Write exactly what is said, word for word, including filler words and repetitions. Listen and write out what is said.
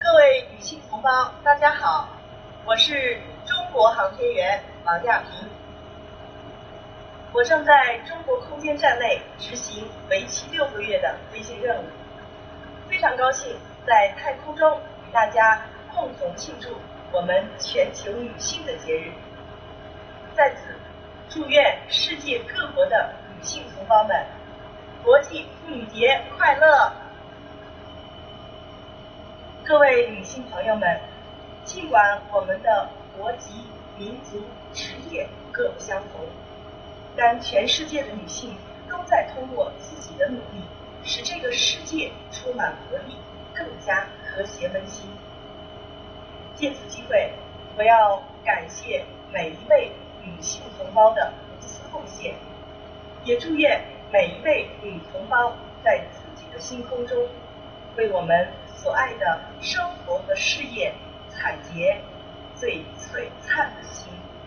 各位女性同胞，大家好，我是中国航天员王亚平。我正在中国空间站内执行为期六个月的飞行任务，非常高兴在太空中与大家共同庆祝我们全球女性的节日。在此，祝愿世界各国的女性同胞们国际妇女节快乐！各位女性朋友们，尽管我们的国籍、民族、职业各不相同，但全世界的女性都在通过自己的努力，使这个世界充满活力，更加和谐温馨。借此机会，我要感谢每一位女性同胞的无私贡献，也祝愿每一位女同胞在自己的星空中，为我们所爱的生活和事业采撷最璀璨的星。